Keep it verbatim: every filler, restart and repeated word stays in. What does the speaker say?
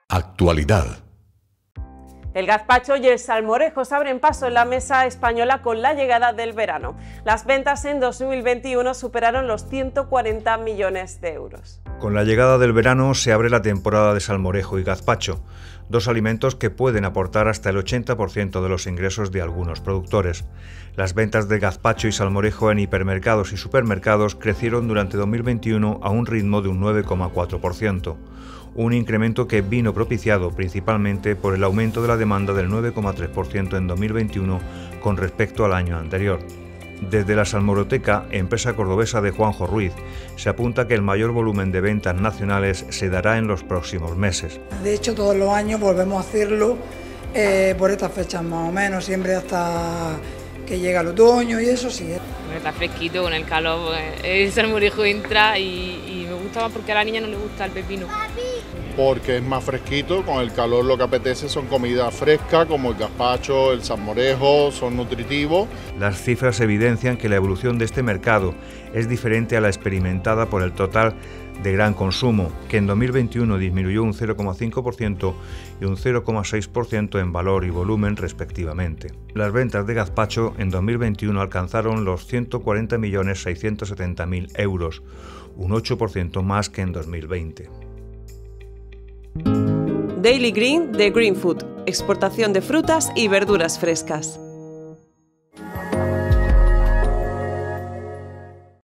Actualidad. El gazpacho y el salmorejo se abren paso en la mesa española con la llegada del verano. Las ventas en dos mil veintiuno superaron los ciento cuarenta millones de euros. Con la llegada del verano se abre la temporada de salmorejo y gazpacho, dos alimentos que pueden aportar hasta el ochenta por ciento de los ingresos de algunos productores. Las ventas de gazpacho y salmorejo en hipermercados y supermercados crecieron durante dos mil veintiuno a un ritmo de un nueve coma cuatro por ciento. Un incremento que vino propiciado principalmente por el aumento de la demanda del nueve coma tres por ciento en dos mil veintiuno con respecto al año anterior. Desde la Salmoreteca, empresa cordobesa de Juanjo Ruiz, se apunta que el mayor volumen de ventas nacionales se dará en los próximos meses. De hecho, todos los años volvemos a hacerlo eh, por estas fechas más o menos, siempre hasta que llega el otoño y eso sí. Está fresquito con el calor, el salmorejo entra y, y me gusta más porque a la niña no le gusta el pepino. Porque es más fresquito, con el calor lo que apetece son comidas frescas como el gazpacho, el salmorejo, son nutritivos. Las cifras evidencian que la evolución de este mercado es diferente a la experimentada por el total de gran consumo, que en dos mil veintiuno disminuyó un cero coma cinco por ciento y un cero coma seis por ciento en valor y volumen respectivamente. Las ventas de gazpacho en dos mil veintiuno alcanzaron los ciento cuarenta millones seiscientos setenta mil euros, un ocho por ciento más que en dos mil veinte. Daily Green de Green Food, exportación de frutas y verduras frescas.